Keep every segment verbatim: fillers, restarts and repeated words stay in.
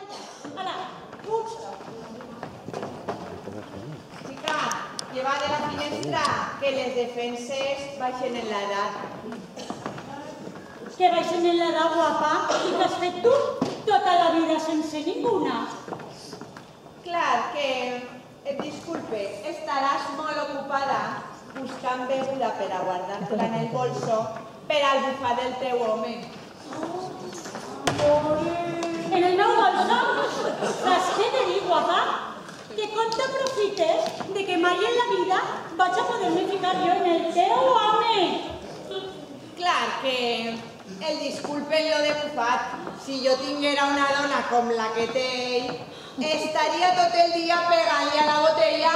Ala, ups. Chica, lleva de la finestra que les defenses baixen en l'edat. Que baixen en l'edat, guapa, i que has fet tu tota la vida sense ninguna. Clar que, et disculpe, estaràs molt ocupada buscant beguda per a guardar-la en el bolso per al bufar del teu home. En el meu bolso, saps què te dic, guapa? Que com t'aprofites de que mai en la vida vaig a poder-me ficar jo en el teu home. Clar que el disculpen lo de bufat. Si jo tinguera una dona com la que té ell, estaria tot el dia pegant-li a la botella.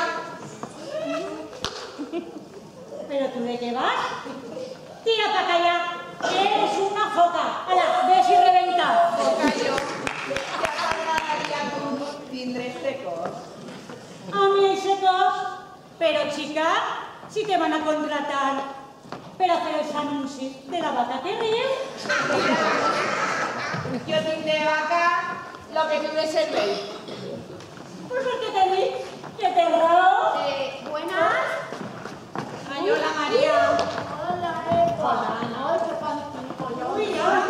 Però tu de què vas? Tira pa callar, que eres una foca. Ala, ves i rebenta. Foca jo, ja t'agradaria a tu tindre este cos. A mi ese cos. Però, xica, si te van a contratar per a fer els anuncis de la vaca que riu. Jo tinc de vaca lo que tu de cervell. Pues el que te dic, que te raó. Eh, buenas. Ay, hola, María. Hola, Eva. Hola, qué panito. Uy, ya,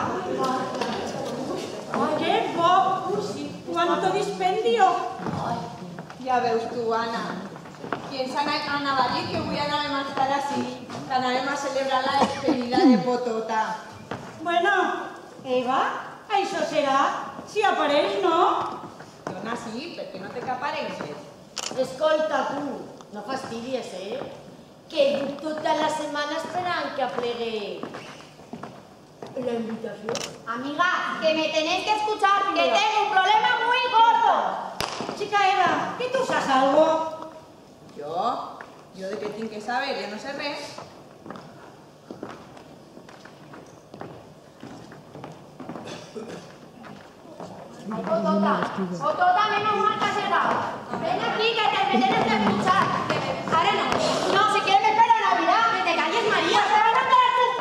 qué bo. Uy, sí, cuánto dispendio. Ja veus tu, Anna. Qui anava a dir que avui anàvem a estar així, que anàvem a celebrar la despedida de Potota. Bueno, Eva, això serà si apareix, no? Dona, sí, perquè no té que aparèixer. Escolta, tu, no fastidies, eh? Que duc tota la setmana esperant que aplegue la invitació. Amiga, que me tenéis que escuchar, que tengo un problema muy gordo. Chica Eva, que tu saps algo? Jo? Jo de què tinc que saber? Jo no sé res. Ay, Potota, Potota, menos mal que has llegado. Ven aquí que te me tienes que escuchar. Ahora no, no, si quieres me espero a Navidad, que te calles, María. ¡Te van a quedar tus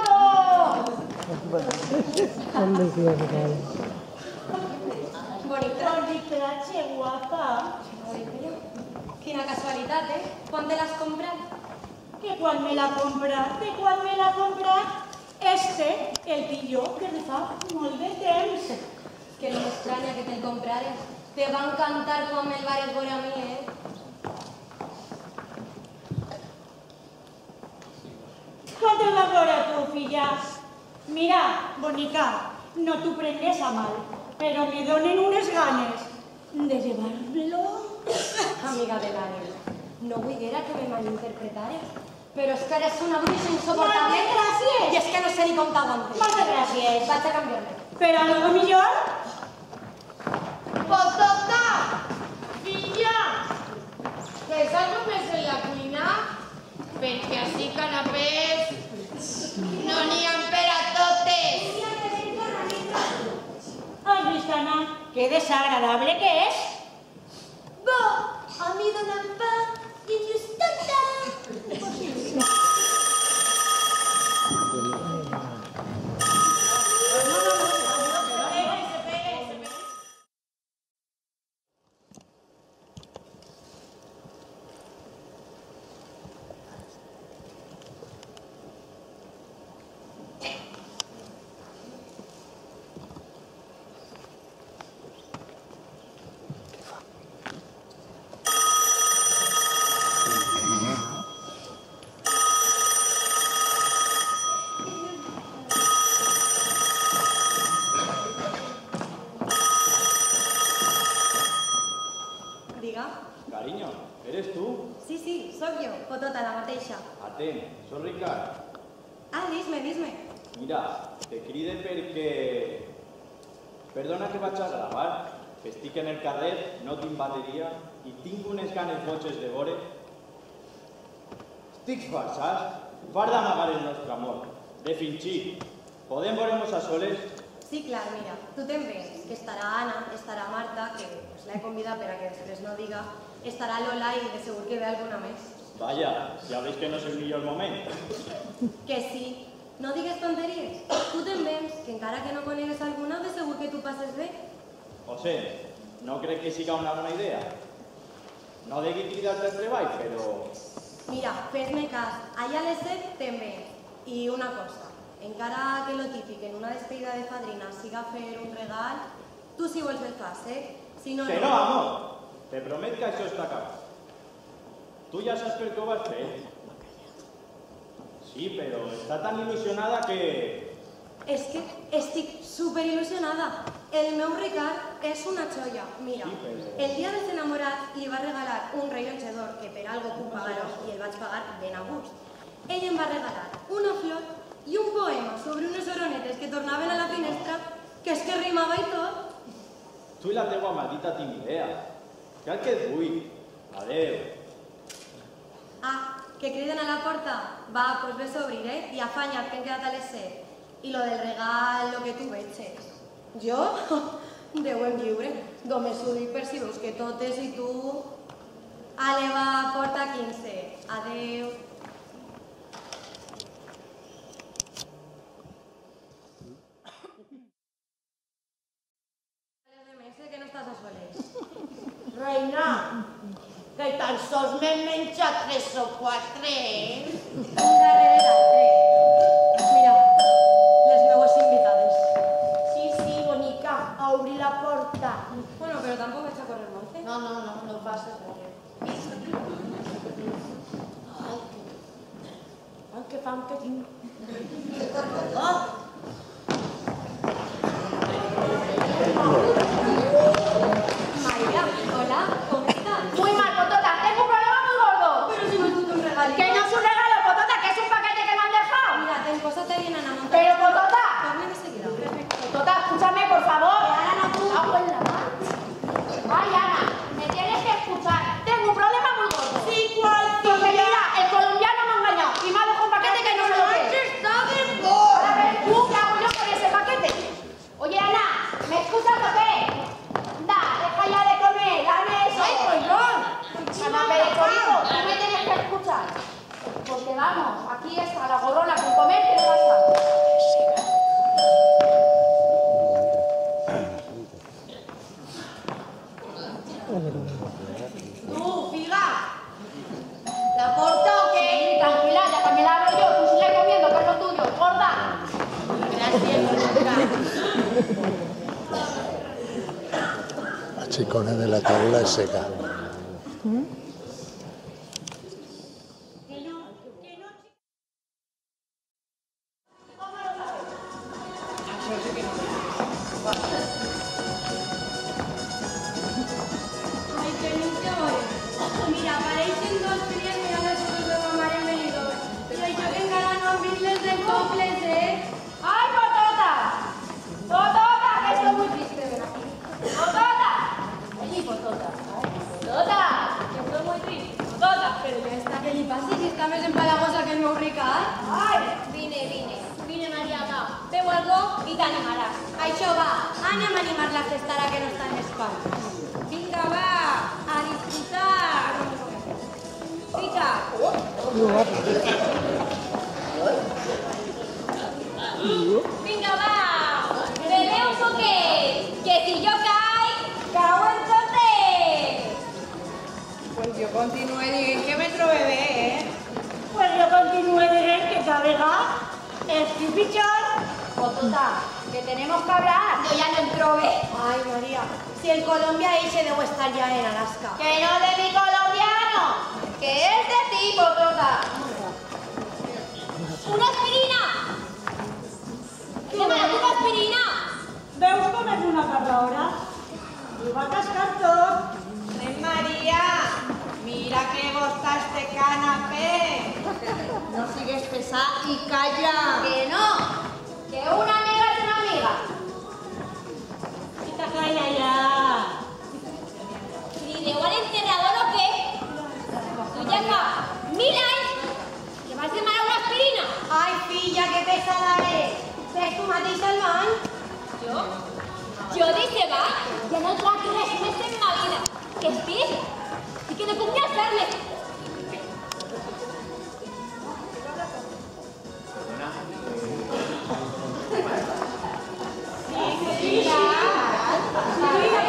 cuantos! Bonita. Bonita, guapa. Quina casualitat, eh? Quan te l'has comprat? Que quan me l'ha comprat, que quan me l'ha comprat, este, el pillo que me fa molt de temps. Que no m'estranya que te'l comprares. Te va encantar quan me'l vares veure a mi, eh? Quan te'l vas veure tu, filla? Mira, bonica, no t'ho prengues a mal, però me donen unes ganes de llevar-me-lo. Amiga de l'ànima, no vullera que me malinterpretares, però és que eres una bruixa insoportable. Moltes gràcies. I és que no sé ni com t'aguantes. Moltes gràcies. Vaig a canviar-me. Però a lo millor... Potota! Filla! Que salgo més en la cuina? Perquè així canapés no n'hi ha per a totes. Has vist, Anna? Que desagradable que és. Bo, a mi donen pa i dius tota. Cariño, ¿eres tú? Sí, sí, soc jo, Potota, la mateixa. Atent, soc Ricard. Ah, dis-me, dis-me. Mira, te cride perquè... Perdona que vaig a gravar, que estic en el carrer, no tinc bateria i tinc unes ganes boges de veure. Estic fart, saps? Fart d'amagar el nostre amor, de fingir. Podem veure-nos a soles? Sí, clar, mira, tu te'n ves, que estarà Anna, estarà Marta, que pues, l'he convidat per a que després no diga, estarà Lola i de segur que ve alguna més. Vaja, ja veus que no és el millor moment. Que sí, no digues tonteries. Tu te'n ves, que encara que no conegues alguna, de segur que tu passes bé. O sea, no crec que siga una bona idea? No degui cridar del treball, però... Mira, fes-me cas, allà a les set també. I una cosa, encara que lo típic en una despedida de fadrina siga fer un regal, tu si vols el fas, eh? Si no, Que no, amor! Te promet que això està acabat. Tu ja saps per què ho vas fer. Sí, però està tan il·lusionada que... És que estic superil·lusionada. El meu Ricard és una xoia. Mira, Sí, però- el dia dels enamorats li va regalar un rellotge d'or que per algo puc pagar-ho i el vaig pagar ben a gust. Ell em va regalar una flor i un poema sobre unes oronetes que tornaven a la finestra, que és que rimava i tot. Tu i la teua maldita timidea. Cal que et vull. Adeu. Ah, que criden a la porta? Va, doncs ves a obrir, eh? I afanya't, que hem quedat a les set. I lo del regal, lo que tu veig. Jo? Déu em lliure. Només ho dic per si veus que totes i tu... Ale, va, porta quinze. Adeu. Sé que no estàs a soles. Reina, que tan sols m'he menjat tres o quatre, eh? Un darrere l'altre. Mira, les meues invitades. Sí, sí, bonica, a obrir la porta. Bueno, però tampoc vaig a córrer molt, eh? No, no, no, no passes res. Ai, ai, que fam que tinc. Oh! María, hola, ¿cómo estás? Muy mal, Potota, tengo un problema muy gordo. Pero si no es un regalito. Que no es un regalo, Potota, que es un paquete que me han dejado. Mira, ten, pósate bien, Ana, monta. Pero, Potota, Ponme enseguida. Potota, escúchame, por favor. Ana, no tú. Hago en la mano. Ay, Ana, me tienes que escuchar. Tengo un problema muy gordo. Sí, ¿cuál, Porque tía? mira, el colombiano me ha engañado y me ha dejado un paquete que no sé lo que es. Ahora ves tú qué hago yo con ese paquete. Oye, Ana, ¿me escuchas o qué? Da, deja ya de comer, dame eso. ¡Ay, collón! Ana, pero chorizo, tú me tienes que escuchar. Porque vamos, aquí está la gorrona con comer que no basta. Tú, figa. ¿La corto o qué? Tranquila, ya también la abro yo. Tú sigue comiendo, que es lo tuyo. Gorda. Gracias, La chicona de la tabla es seca. Que no, que no... Ay, qué limpio eres. Mira, parecen dos crías mirando a sus de mamá en venidor. Y hoy yo que encara no abrirles de coples, ¿eh? ¡Ay, Potota! ¡Potota! Que estoy muy triste, ven aquí. ¡Potota! Oye, Potota. ¡Potota! Que estoy muy triste. ¡Potota! Pero ya está, que li passi si està més empalagosa que el meu Ricard. ¡Ay! Vine, vine. Vine, Mariana. Veu algo i t'animaràs. Això va, anem a animar la festa ara que no està en espant. Vinga, va, a disfrutar. Fica. Vinga, va, bebé un poquet, que si jo caic, cau en totes. Pues jo continué dient que me trobe bé, eh? Pues yo continúe dient que cada vegada estic pitjor. Potota, que tenemos que hablar. Yo ya no entro bé. Ay, María, si el Colombia ese debo estar ya en Alaska. Que no de mi colombiano, que es de ti, Potota. ¡Una aspirina! ¡Que me la una aspirina! Veus com és una parladora? Ho va cascar tot. Ay, María, mira que vos estás de canapé. No sigues pesada y calla. Que no, que una amiga es una amiga. Quita calla ja. ¿Crideu al enterrador o qué? Tu ja fa mil anys que vas demanar una aspirina. Ai, filla, que pesada eres. Ves tu mateix al bany? Jo? Jo d'eixe bany ja no trac res més en ma vida. Que estic i que no puc ni alçar-me. Sí, sí.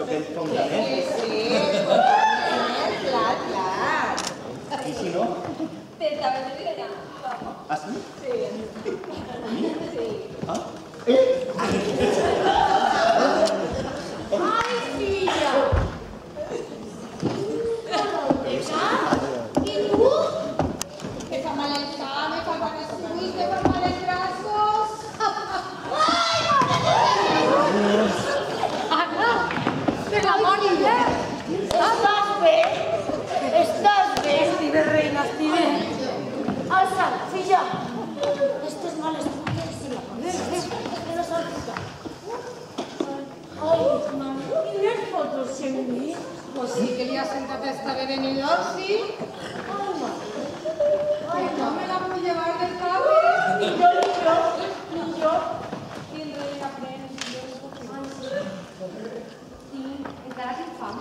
això que és fontanet. Sí, sí, fontanet, clar, clar. I si no? Te sabes de diré. Ah, sí? Sí. Sí. Ah? Eh? Ai, filla! I tu? Que fa mal el cap, me fa mal els ulls, me fa mal els braços. Ai, mare de Déu! Anna, per l'amor de Déu! Estàs bé? Estàs bé? Estive, reina, estive. Alça, filla! Estes males putas se la ponen. Que no s'han ficat. Ai, mare, quines fotos s'han vist? Pues sí que li ha sentat esta venidor, sí. Ai, mare. Que no me la puc llevar del cap. Ni jo, ni jo, ni jo. Tindré la frena, si jo no puc fer. Sí, encara tinc fam.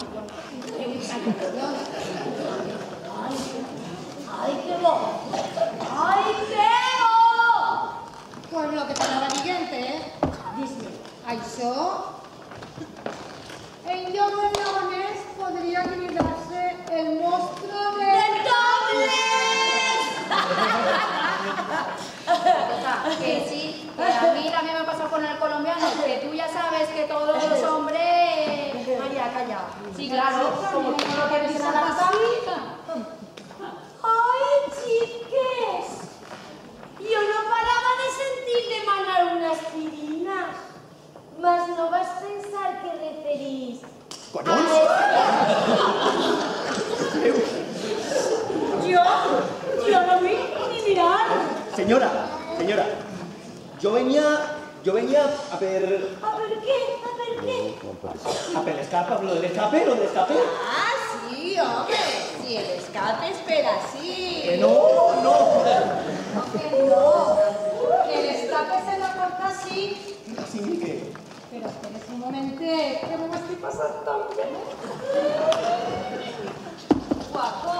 Ai, ai, que bo! Ai, que bo! Pues lo que t'anava dient, eh? Dis-me. Això, en lloc del llagonès podria cridar-se el monstro de... ¡Dobles! Que sí, que a mí también me pasó con el colombiano, que tú ya sabes que todos los hombres... María, calla. Sí, claro, como tú no lo quieres en la casa. ¡Ay, chiques! Yo no paraba de sentirle manar una aspirina. Mas no vas a pensar que referís... Collons! Jo, jo no vull ni mirar. Senyora, senyora, jo venia, jo venia a per... ¿A por qué? ¿A por qué? a per l'escape, lo de l'escape, lo de l'escape. Ah, sí, hombre. Si el escape espera, sí. Que no, no. Que no, que el escape se la corta así. Así ni que... Pero esperes un momentet, que me m'estic passant tan bé. Guapo.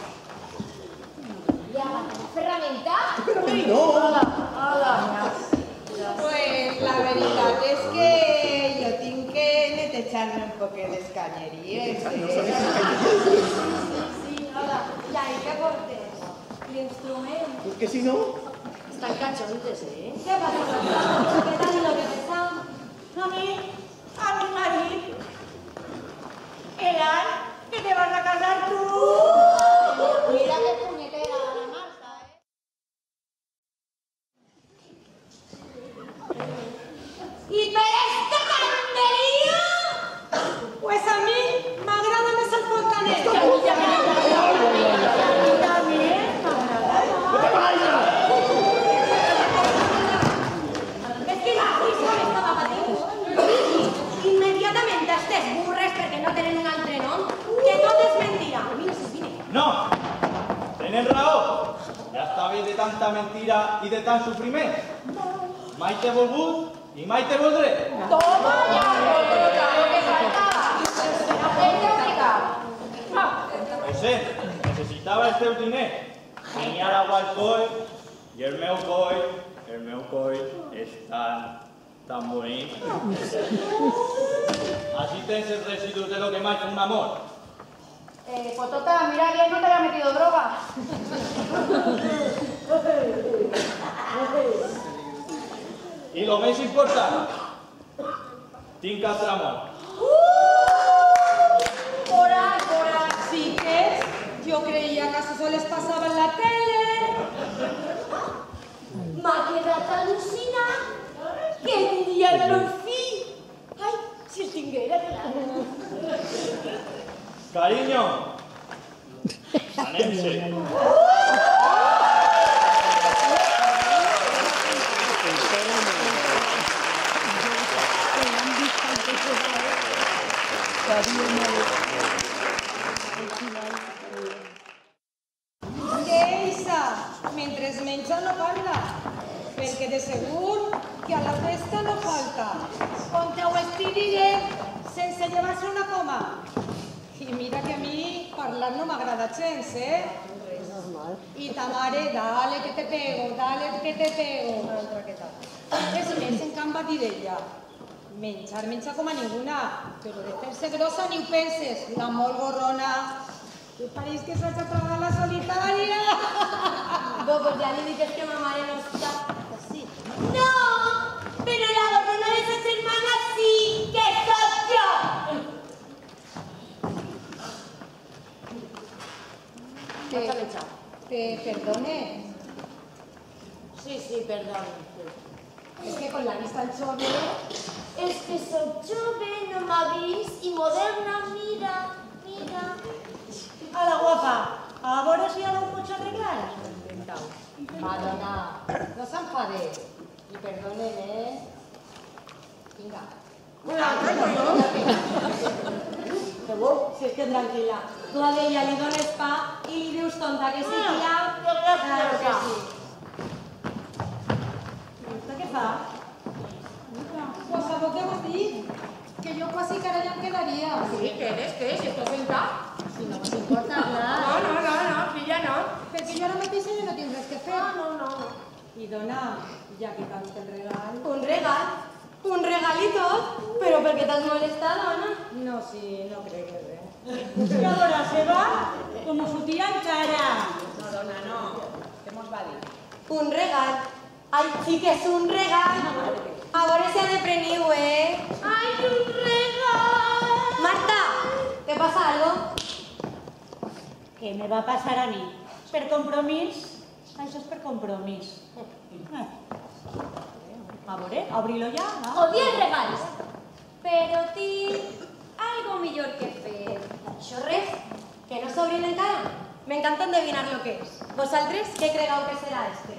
¿Ya va con ferramenta? Pero que no. Pues la veritat és que jo tinc que netejar-me un poquet les canyeries, eh? Sí, hola. Ya, ¿y qué portes? L'instrument. Pues que si no... Están cachondes, ¿eh? ¿Qué pasa? ¿Qué tal lo que pensaba? A mí, a mi marido. Eran que te vas a casar tú. Mira qué puñetera la Marta, ¿eh? ¿Y per esta candería? Pues a mí me agrada més el fontanet. Es que la risa estava patint. Immediatament estes burres perquè no tenen un altre nom, que tot és mentira. Mira, si mira. No, tenen raó. Ja està bé de tanta mentira i de tant sofriment. Mai t'he volgut i mai t'he voldré. Toma ya, Rota, lo que faltaba. Aprende a explicar. Ho sé, necessitava els teus diners. Tenia l'aigua al coll i el meu coll, el meu coll és tan, tan bonic. Així tens els residus de lo que mai fa un amor. Eh, Potota, mira que no te había metido droga. I lo més important, tinc altre amor. Fora, fora. Xiques, jo creia que això sols passava en la tele. M'ha quedat al·lucinat que diria el meu fill. Ai, si el tinguera, clar. Cariño, anem-se. Eixa, mentre menja no parla, perquè de segur que a la festa no falta. On te ho estic dient sense llevar-se una coma. I mira que a mi parlar no m'agrada gens, eh? I ta mare, dale que te pego, dale que te pego. És més, en Can va dir ella, Menjar, menja com a ninguna, però de fer-se grossa ni ho penses. La molt gorrona, que pareix que s'ha tragat la solitària. Bo, pues ya le dices que ma mare no està. Sí. No, pero la gorrona de esas hermanas sí, que soy yo. Que, que perdone. Sí, sí, perdón. Es que con la vista al chove... Es que soy joven, no m'avís, i moderna, mira, mira. A la guapa, a veure si ara ho pots arreglar. Madonna, no s'enfade. I perdonen, eh? Vinga. Hola, traigo yo. Segur? Si és que tranquil·la. Tu a ella li dones pa i li dius tonta que sí, tia. Claro que sí. Què fa? Pues a lo que vos dit, que yo casi que ara ya em quedaría. Sí, ¿quieres? ¿Qué? ¿Si esto senta? Si no nos importa hablar. No, no, no, no, filla no. Perquè jo ara mateix ja no tinc res que fer. No, no, no. I dona, ja que tant el regal... Un regal. Un regalito. Però per què t'has molestat, dona? No, sí, no crec que res. Y ahora se va como su tía en cara. No, dona, no. Què mos va dir? Un regal. Ai, sí que és un regal. A veure si ha de preniu, eh? Ai, un regal. Marta, ¿te pasa algo? ¿Qué me va a pasar a mí? Per compromís? Això és per compromís. Eh. A veure, obri-lo ja, no? Odio els regals. Però tinc algo millor que fer. Això res, que no s'obrin encara. M'encanta endevinar lo que és. Vosaltres, què cregeu que serà este?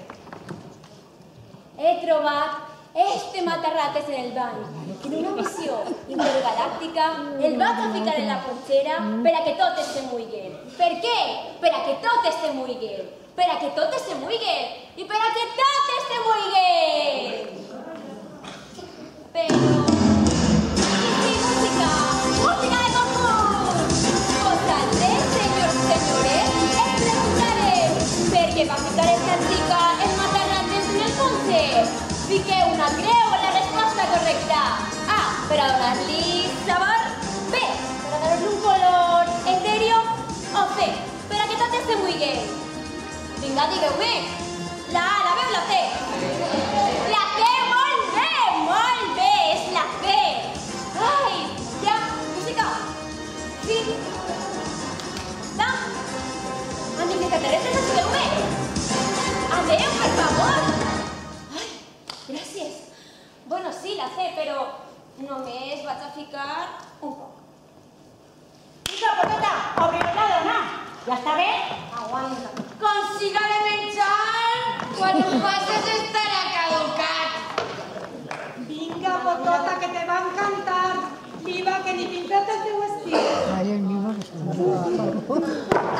He trobat este matarrates en el bany. En una missió intergalàctica el vaig a ficar en la porxera per a que tot este muiguen. Per què? Per a que tot este muiguen. Per a que tot este muiguen. I per a que tot este muiguen. Però... Sí, música! Música de concurs! Vosaltres, senyors i senyores, es preguntareu per què va ficar esta chica el matarrates en el concert. Fiqueu una creu en la resposta correcta. A, per a donar-li sabor. B, per a donar-li un color etéreo. O C, per a que tot este muigui. Vinga, digueu-me. La A, la B o la C? La C, molt bé, molt bé, és la C. Ai, ja, música. Sí. Da. Amics extraterrestres, ajudeu-me. Adeu, per favor. Gràcies. Bueno, sí, la sé, però només vaig a ficar un poc. Vinga, poteta, obri-lo la dona. Ja està bé? Aguanta. Consiga de menjar, quan ho passes estarà caducat. Vinga, potota, que te va encantar. Viva, que ni pintat el teu estil. Ay, el mismo que se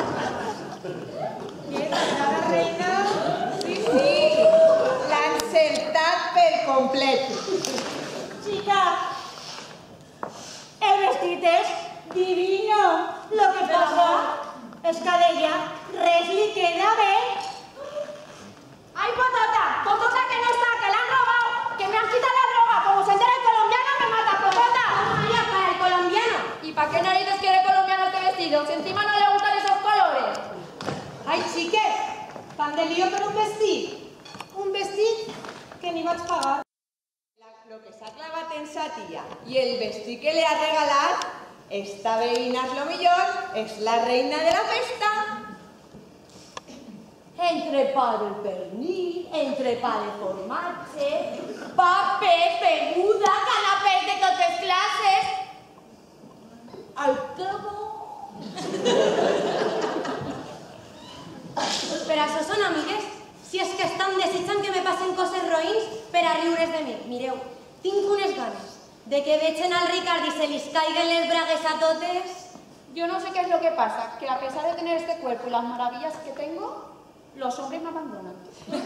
¿Qué? ¿La reina? Sí, sí, l'han sentat per complet. Chica, el vestit és divino. Lo que passa és que d'ella res li queda bé. ¡Ay, potota! ¡Potota que no está! ¡Que la han robado! ¡Que me han quitado la droga! ¡Como se entere el colombiano me mata, potota! María, para el colombiano. ¿Y para qué narices quiere colombiano este vestido? Si encima no le gustan esos colores. Ai, xiques, tant de lío per un vestit. Un vestit que ni vaig pagar. Lo que s'ha clavat en sa tia i el vestit que li ha regalat, esta veïna és lo millor, és la reina de la festa. Entre pa del pernil, entre pa de formatge, pape, beguda, canapés de totes classes. Al cabo. Per això són amigues. Si és que estan desitjant que me passen coses roïns per a riure's de mi. Mireu, tinc unes ganes de que veig al Ricard i se li caiguen les bragues a totes. Yo no sé qué es lo que pasa, que a pesar de tener este cuerpo y las maravillas que tengo, los hombres me abandonan.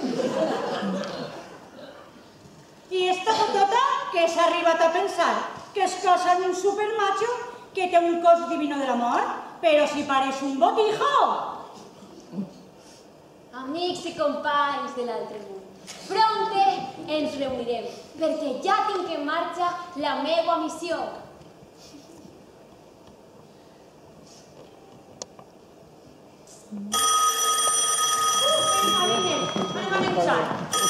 I esta potota que s'ha arribat a pensar que es casa en un supermacho que té un cos divino de l'amor, però si pareix un botijo. Amics i companys de l'altre món, Pronte ens reunirem, perquè ja tinc en marxa la meva missió. Vinga, vine, anem a menjar.